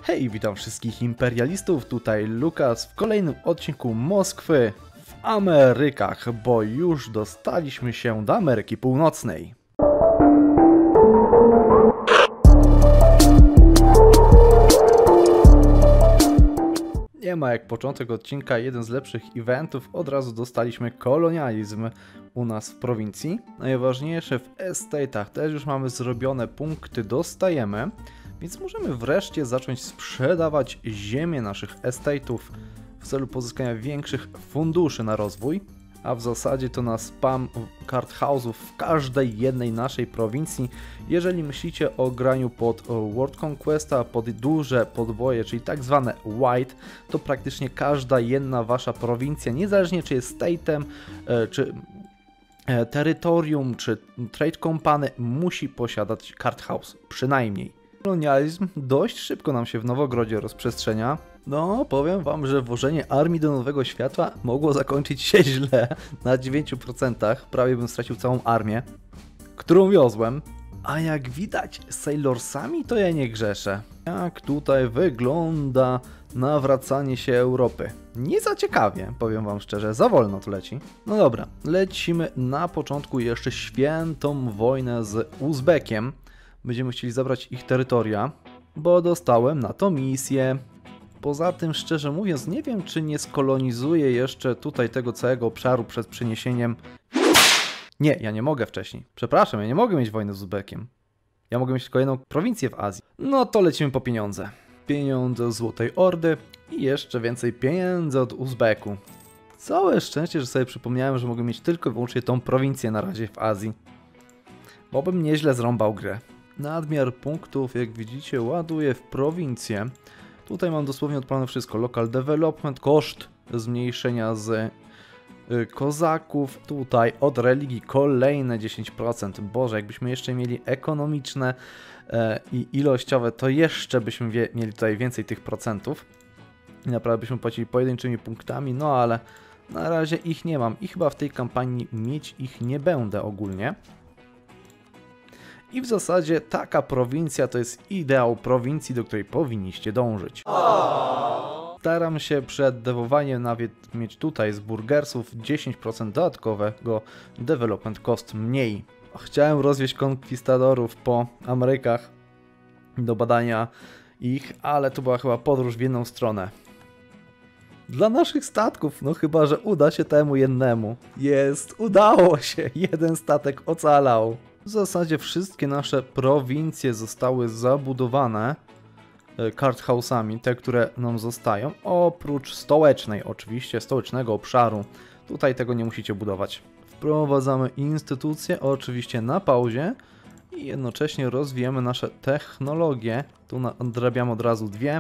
Hej, witam wszystkich imperialistów, tutaj Lukas w kolejnym odcinku Moskwy w Amerykach, bo już dostaliśmy się do Ameryki Północnej. Nie ma jak początek odcinka, jeden z lepszych eventów, od razu dostaliśmy kolonializm u nas w prowincji. Najważniejsze w estate'ach też już mamy zrobione, punkty dostajemy. Więc możemy wreszcie zacząć sprzedawać ziemię naszych estate'ów w celu pozyskania większych funduszy na rozwój, a w zasadzie to na spam card house'ów w każdej jednej naszej prowincji. Jeżeli myślicie o graniu pod World Conquesta, pod duże podboje, czyli tak zwane white, to praktycznie każda jedna wasza prowincja, niezależnie czy jest state'em, czy terytorium, czy trade company, musi posiadać card house, przynajmniej. Kolonializm dość szybko nam się w Nowogrodzie rozprzestrzenia. No, powiem wam, że włożenie armii do Nowego Światła mogło zakończyć się źle. Na 9% prawie bym stracił całą armię, którą wiozłem. A jak widać, z Sailorsami to ja nie grzeszę. Jak tutaj wygląda nawracanie się Europy? Nie za ciekawie, powiem wam szczerze, za wolno to leci. No dobra, lecimy na początku jeszcze świętą wojnę z Uzbekiem. Będziemy chcieli zabrać ich terytoria, bo dostałem na to misję. Poza tym, szczerze mówiąc, nie wiem, czy nie skolonizuję jeszcze tutaj tego całego obszaru przed przeniesieniem. Nie, ja nie mogę wcześniej. Przepraszam, ja nie mogę mieć wojny z Uzbekiem. Ja mogę mieć tylko jedną prowincję w Azji. No to lecimy po pieniądze. Pieniądze z Złotej Ordy i jeszcze więcej pieniędzy od Uzbeku. Całe szczęście, że sobie przypomniałem, że mogę mieć tylko i wyłącznie tą prowincję na razie w Azji. Bo bym nieźle zrąbał grę. Nadmiar punktów, jak widzicie, ładuję w prowincję. Tutaj mam dosłownie odpalone wszystko. Local development, koszt zmniejszenia z kozaków. Tutaj od religii kolejne 10%. Boże, jakbyśmy jeszcze mieli ekonomiczne i ilościowe, to jeszcze byśmy mieli tutaj więcej tych procentów. I naprawdę byśmy płacili pojedynczymi punktami, no ale na razie ich nie mam. I chyba w tej kampanii mieć ich nie będę ogólnie. I w zasadzie taka prowincja to jest ideał prowincji, do której powinniście dążyć. Staram się przed dewowaniem nawet mieć tutaj z burgersów 10% dodatkowego development cost mniej. Chciałem rozwieźć konkwistadorów po Amerykach do badania ich, ale to była chyba podróż w jedną stronę. Dla naszych statków, no chyba że uda się temu jednemu. Udało się, jeden statek ocalał. W zasadzie wszystkie nasze prowincje zostały zabudowane card house'ami, te, które nam zostają, oprócz stołecznej oczywiście, stołecznego obszaru. Tutaj tego nie musicie budować. Wprowadzamy instytucje, oczywiście na pauzie i jednocześnie rozwijamy nasze technologie. Tu nadrabiamy od razu dwie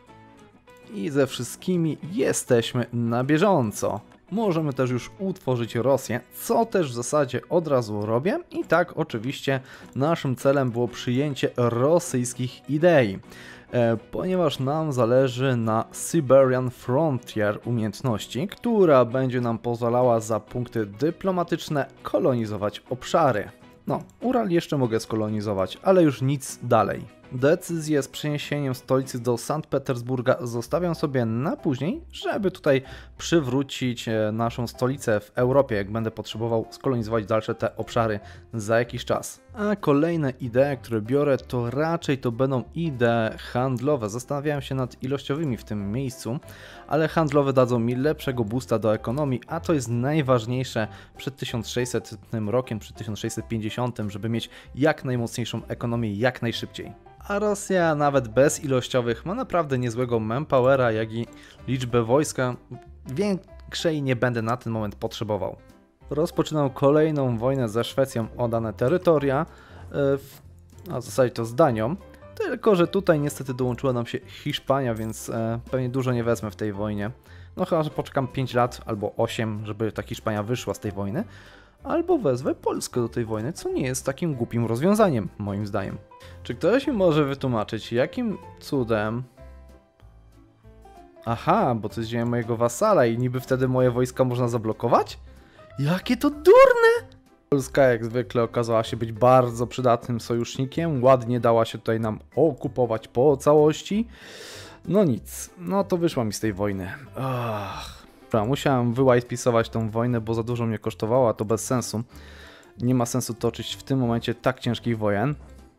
i ze wszystkimi jesteśmy na bieżąco. Możemy też już utworzyć Rosję, co też w zasadzie od razu robię. I tak oczywiście naszym celem było przyjęcie rosyjskich idei, ponieważ nam zależy na Siberian Frontier umiejętności, która będzie nam pozwalała za punkty dyplomatyczne kolonizować obszary. No, Ural jeszcze mogę skolonizować, ale już nic dalej. Decyzję z przeniesieniem stolicy do Sankt Petersburga zostawiam sobie na później, żeby tutaj przywrócić naszą stolicę w Europie, jak będę potrzebował skolonizować dalsze te obszary za jakiś czas. A kolejne idee, które biorę, to raczej to będą idee handlowe. Zastanawiałem się nad ilościowymi w tym miejscu, ale handlowe dadzą mi lepszego boosta do ekonomii, a to jest najważniejsze przed 1600 rokiem, przed 1650, żeby mieć jak najmocniejszą ekonomię jak najszybciej. A Rosja nawet bez ilościowych ma naprawdę niezłego manpowera, jak i liczbę wojska. Większej nie będę na ten moment potrzebował. Rozpoczynam kolejną wojnę ze Szwecją o dane terytoria, a w zasadzie to z Danią. Tylko że tutaj niestety dołączyła nam się Hiszpania, więc pewnie dużo nie wezmę w tej wojnie. No chyba, że poczekam 5 lat albo 8, żeby ta Hiszpania wyszła z tej wojny. Albo wezwę Polskę do tej wojny, co nie jest takim głupim rozwiązaniem, moim zdaniem. Czy ktoś mi może wytłumaczyć, jakim cudem... Aha, bo to jest ziemia mojego wasala i niby wtedy moje wojska można zablokować? Jakie to durne! Polska jak zwykle okazała się być bardzo przydatnym sojusznikiem, ładnie dała się tutaj nam okupować po całości. No nic, no to wyszła mi z tej wojny. Musiałem wyłajpisować tą wojnę, bo za dużo mnie kosztowała, to bez sensu. Nie ma sensu toczyć w tym momencie tak ciężkich wojen.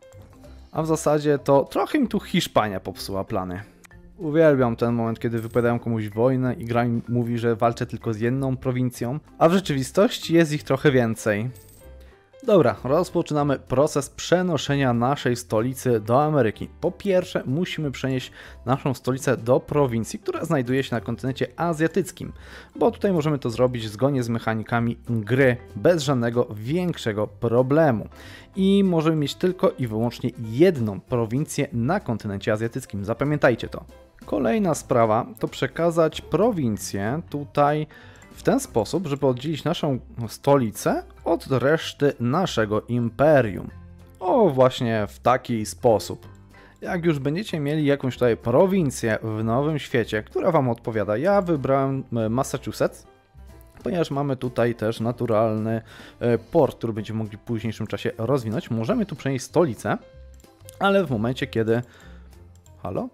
A w zasadzie to trochę mi tu Hiszpania popsuła plany. Uwielbiam ten moment, kiedy wypowiadają komuś wojnę i gra mi mówi, że walczę tylko z jedną prowincją, a w rzeczywistości jest ich trochę więcej. Dobra, rozpoczynamy proces przenoszenia naszej stolicy do Ameryki. Po pierwsze, musimy przenieść naszą stolicę do prowincji, która znajduje się na kontynencie azjatyckim, bo tutaj możemy to zrobić zgodnie z mechanikami gry, bez żadnego większego problemu. I możemy mieć tylko i wyłącznie jedną prowincję na kontynencie azjatyckim, zapamiętajcie to. Kolejna sprawa to przekazać prowincję tutaj w ten sposób, żeby oddzielić naszą stolicę od reszty naszego imperium. O, właśnie w taki sposób. Jak już będziecie mieli jakąś tutaj prowincję w Nowym Świecie, która Wam odpowiada, ja wybrałem Massachusetts, ponieważ mamy tutaj też naturalny port, który będziemy mogli w późniejszym czasie rozwinąć. Możemy tu przenieść stolicę, ale w momencie, kiedy... Halo?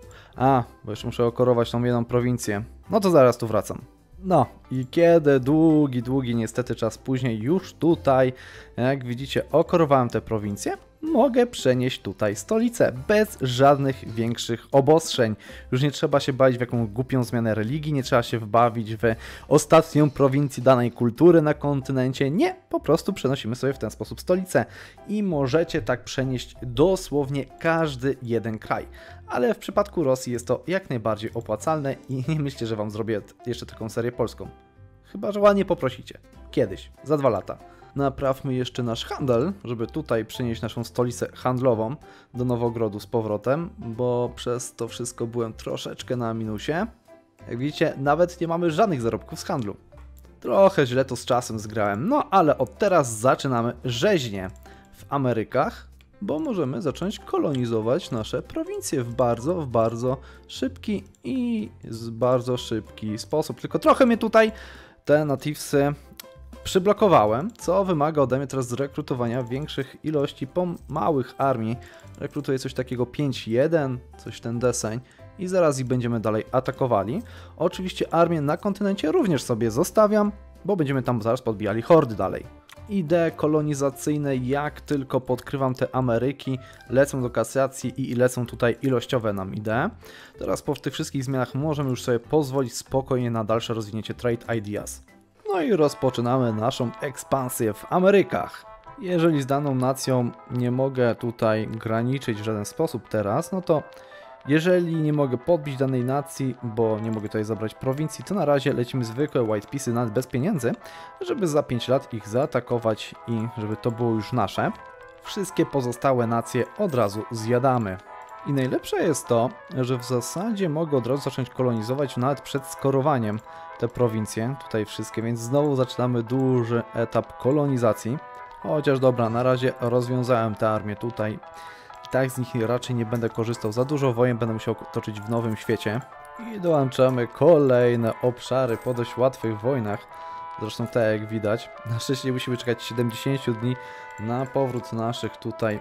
Bo jeszcze muszę okorować tą jedną prowincję. No to zaraz tu wracam. No i kiedy długi niestety czas później już tutaj, jak widzicie, okorowałem tę prowincję, mogę przenieść tutaj stolicę bez żadnych większych obostrzeń. Już nie trzeba się bawić w jakąś głupią zmianę religii, nie trzeba się wbawić w ostatnią prowincję danej kultury na kontynencie. Nie, po prostu przenosimy sobie w ten sposób stolicę i możecie tak przenieść dosłownie każdy jeden kraj. Ale w przypadku Rosji jest to jak najbardziej opłacalne i nie myślcie, że Wam zrobię jeszcze taką serię polską. Chyba że ładnie poprosicie. Kiedyś, za 2 lata. Naprawmy jeszcze nasz handel, żeby tutaj przenieść naszą stolicę handlową do Nowogrodu z powrotem, bo przez to wszystko byłem troszeczkę na minusie. Jak widzicie, nawet nie mamy żadnych zarobków z handlu. Trochę źle to z czasem zgrałem, no ale od teraz zaczynamy rzeźnię w Amerykach, bo możemy zacząć kolonizować nasze prowincje w bardzo szybki i bardzo szybki sposób. Tylko trochę mnie tutaj te nativesy przyblokowałem, co wymaga ode mnie teraz zrekrutowania większych ilości małych armii. Rekrutuję coś takiego 5-1, coś ten deseń i zaraz ich będziemy dalej atakowali. Oczywiście armię na kontynencie również sobie zostawiam, bo będziemy tam zaraz podbijali hordy dalej. Idee kolonizacyjne, jak tylko podkrywam te Ameryki, lecą do kasacji i lecą tutaj ilościowe nam idee. Teraz po tych wszystkich zmianach możemy już sobie pozwolić spokojnie na dalsze rozwinięcie Trade Ideas. No i rozpoczynamy naszą ekspansję w Amerykach. Jeżeli z daną nacją nie mogę tutaj graniczyć w żaden sposób teraz, no to jeżeli nie mogę podbić danej nacji, bo nie mogę tutaj zabrać prowincji, to na razie lecimy zwykłe whitepisy nawet bez pieniędzy, żeby za 5 lat ich zaatakować i żeby to było już nasze. Wszystkie pozostałe nacje od razu zjadamy. I najlepsze jest to, że w zasadzie mogę od razu zacząć kolonizować nawet przed skorowaniem te prowincje, tutaj wszystkie, więc znowu zaczynamy duży etap kolonizacji. Chociaż dobra, na razie rozwiązałem tę armię tutaj. I tak z nich raczej nie będę korzystał. Za dużo wojen będę musiał toczyć w Nowym Świecie. I dołączamy kolejne obszary po dość łatwych wojnach. Zresztą tak jak widać. Na szczęście musimy czekać 70 dni na powrót naszych tutaj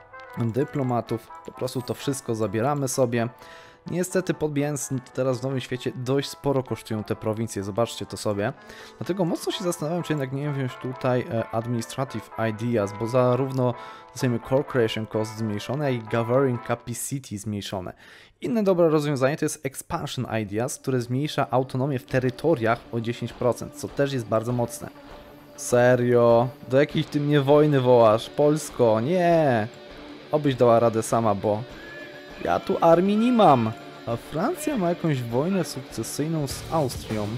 dyplomatów. Po prostu to wszystko zabieramy sobie. Niestety podbijając teraz w Nowym Świecie dość sporo kosztują te prowincje, zobaczcie to sobie. Dlatego mocno się zastanawiam, czy jednak nie wziąć tutaj Administrative Ideas, bo zarówno dostajemy Core Creation Cost zmniejszone, jak i Governing Capacity zmniejszone. Inne dobre rozwiązanie to jest Expansion Ideas, które zmniejsza autonomię w terytoriach o 10%, co też jest bardzo mocne. Serio? Do jakiej ty mnie wojny wołasz? Polsko? Nie! Obyś dała radę sama, bo ja tu armii nie mam. A Francja ma jakąś wojnę sukcesyjną z Austrią.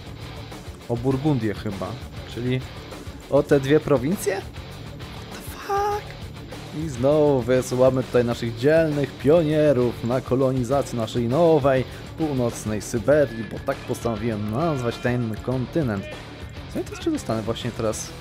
O Burgundię chyba. Czyli o te dwie prowincje? What the fuck? I znowu wysyłamy tutaj naszych dzielnych pionierów na kolonizację naszej nowej, północnej Syberii, bo tak postanowiłem nazwać ten kontynent. Co ja to jeszcze dostanę właśnie teraz?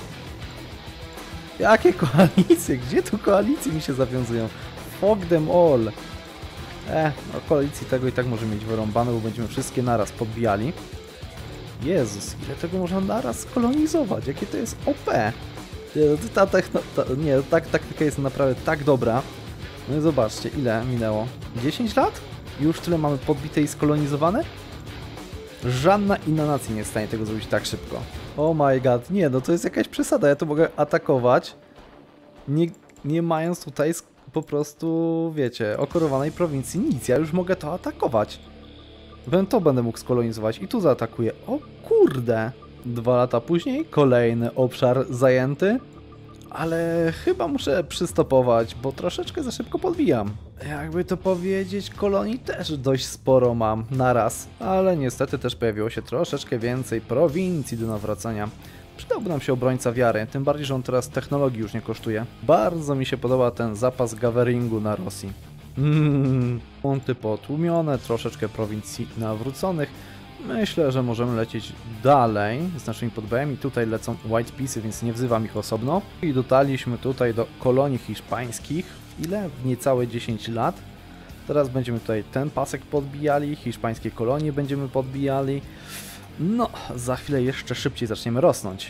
Jakie koalicje? Gdzie tu koalicje mi się zawiązują? Fuck them all. No koalicji tego i tak może mieć wyrąbane, bo będziemy wszystkie naraz podbijali. Jezus, ile tego można naraz kolonizować? Jakie to jest OP? Nie, no nie, taktyka jest naprawdę tak dobra. No i zobaczcie, ile minęło? 10 lat? Już tyle mamy podbite i skolonizowane? Żadna inna nacja nie jest w stanie tego zrobić tak szybko. Oh my god, nie, no to jest jakaś przesada. Ja tu mogę atakować, nie mając tutaj po prostu, wiecie, okorowanej prowincji nic. Ja już mogę to atakować. To będę mógł skolonizować i tu zaatakuję. O kurde! 2 lata później kolejny obszar zajęty. Ale chyba muszę przystopować, bo troszeczkę za szybko podbijam. Jakby to powiedzieć, kolonii też dość sporo mam naraz. Ale niestety też pojawiło się troszeczkę więcej prowincji do nawracania. Przydałby nam się obrońca wiary, tym bardziej, że on teraz technologii już nie kosztuje. Bardzo mi się podoba ten zapas gaweringu na Rosji. Monty potłumione, troszeczkę prowincji nawróconych. Myślę, że możemy lecieć dalej z naszymi podbojami. Tutaj lecą White Peasy, więc nie wzywam ich osobno. I dotarliśmy tutaj do kolonii hiszpańskich. Ile? W niecałe 10 lat. Teraz będziemy tutaj ten pasek podbijali, hiszpańskie kolonie będziemy podbijali. No, za chwilę jeszcze szybciej zaczniemy rosnąć.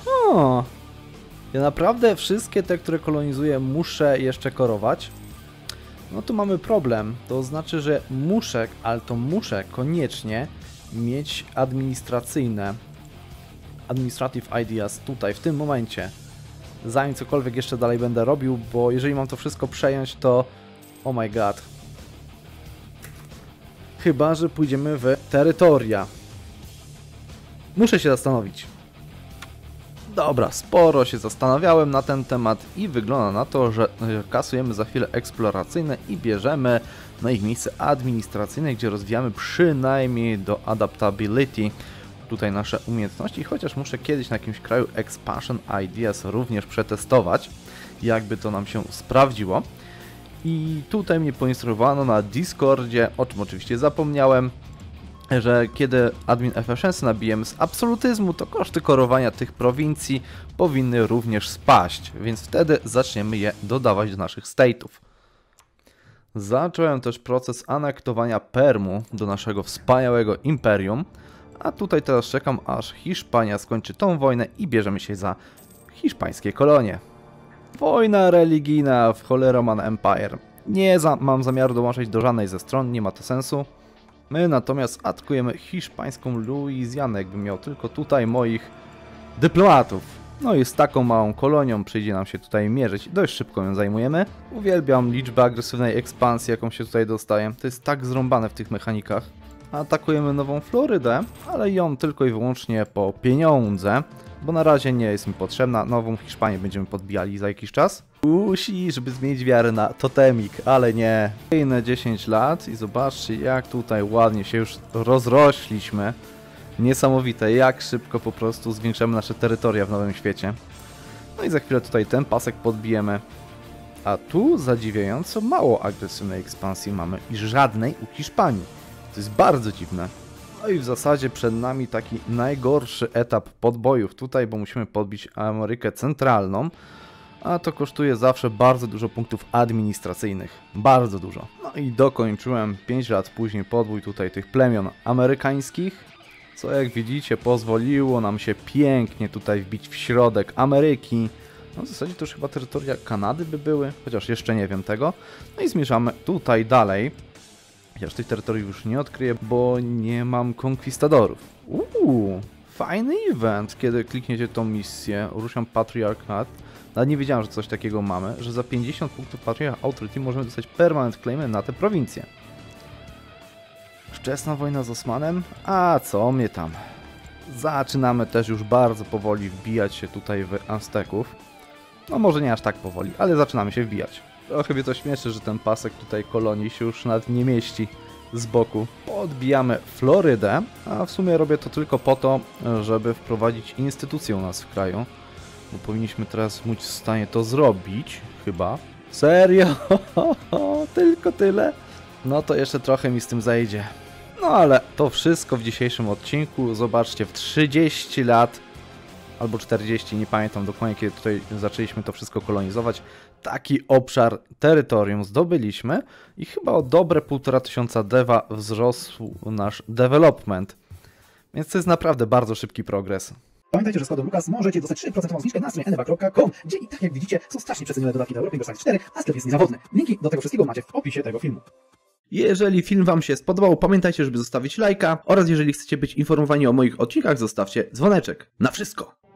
Ja naprawdę wszystkie te, które kolonizuję, muszę jeszcze korować. No tu mamy problem. To znaczy, że muszę, ale to muszę koniecznie mieć administrative ideas tutaj, w tym momencie, zanim cokolwiek jeszcze dalej będę robił, bo jeżeli mam to wszystko przejąć, to oh my god. Chyba że pójdziemy w terytoria. Muszę się zastanowić. Dobra, sporo się zastanawiałem na ten temat i wygląda na to, że kasujemy za chwilę eksploracyjne i bierzemy na ich miejsce administracyjne, gdzie rozwijamy przynajmniej do adaptability tutaj nasze umiejętności, chociaż muszę kiedyś na jakimś kraju expansion ideas również przetestować, jakby to nam się sprawdziło. I tutaj mnie poinstruowano na Discordzie, o czym oczywiście zapomniałem, że kiedy admin efficiency nabijemy z absolutyzmu, to koszty korowania tych prowincji powinny również spaść, więc wtedy zaczniemy je dodawać do naszych state'ów. Zacząłem też proces anektowania Permu do naszego wspaniałego imperium, a tutaj teraz czekam, aż Hiszpania skończy tą wojnę i bierzemy się za hiszpańskie kolonie. Wojna religijna w Holy Roman Empire. Nie mam zamiaru dołączyć do żadnej ze stron, nie ma to sensu. My natomiast atakujemy hiszpańską Luizjanę, jakbym miał tylko tutaj moich dyplomatów. No i z taką małą kolonią przyjdzie nam się tutaj mierzyć. Dość szybko ją zajmujemy. Uwielbiam liczbę agresywnej ekspansji, jaką się tutaj dostaje. To jest tak zrąbane w tych mechanikach. Atakujemy Nową Florydę, ale ją tylko i wyłącznie po pieniądze, bo na razie nie jest mi potrzebna. Nową Hiszpanię będziemy podbijali za jakiś czas. Żeby zmienić wiarę na totemik, ale nie. Kolejne 10 lat i zobaczcie, jak tutaj ładnie się już rozrośliśmy. Niesamowite, jak szybko po prostu zwiększamy nasze terytoria w Nowym Świecie. No i za chwilę tutaj ten pasek podbijemy. A tu zadziwiająco mało agresywnej ekspansji mamy i żadnej u Hiszpanii. To jest bardzo dziwne. No i w zasadzie przed nami taki najgorszy etap podbojów tutaj, bo musimy podbić Amerykę Centralną. A to kosztuje zawsze bardzo dużo punktów administracyjnych. Bardzo dużo. No i dokończyłem 5 lat później podbój tutaj tych plemion amerykańskich. Co jak widzicie pozwoliło nam się pięknie tutaj wbić w środek Ameryki. No w zasadzie to już chyba terytoria Kanady by były, chociaż jeszcze nie wiem tego. No i zmierzamy tutaj dalej. Chociaż tych terytoriów już nie odkryję, bo nie mam konkwistadorów. Fajny event, kiedy klikniecie tą misję, ruszam Patriarchat. Nawet nie wiedziałem, że coś takiego mamy, że za 50 punktów Patriarch Authority możemy dostać permanent claimy na te prowincje. Wczesna wojna z Osmanem? A co mnie tam? Zaczynamy też już bardzo powoli wbijać się tutaj w Azteków. No może nie aż tak powoli, ale zaczynamy się wbijać. Trochę mnie to śmieszy, że ten pasek tutaj kolonii się już nawet nie mieści z boku. Podbijamy Florydę, a w sumie robię to tylko po to, żeby wprowadzić instytucję u nas w kraju. Bo powinniśmy teraz móc w stanie to zrobić, chyba. Serio? Tylko tyle? No to jeszcze trochę mi z tym zajdzie. No ale to wszystko w dzisiejszym odcinku. Zobaczcie, w 30 lat, albo 40, nie pamiętam dokładnie, kiedy tutaj zaczęliśmy to wszystko kolonizować, taki obszar terytorium zdobyliśmy i chyba o dobre 1500 dewa wzrósł nasz development. Więc to jest naprawdę bardzo szybki progres. Pamiętajcie, że z kodem Lukas możecie dostać 3% zniżkę na stronie eneba.com, gdzie i tak jak widzicie są strasznie przecenione dodatki do Europy Inversalis 4, a sklep jest niezawodny. Linki do tego wszystkiego macie w opisie tego filmu. Jeżeli film Wam się spodobał, pamiętajcie, żeby zostawić lajka oraz jeżeli chcecie być informowani o moich odcinkach, zostawcie dzwoneczek. Na wszystko!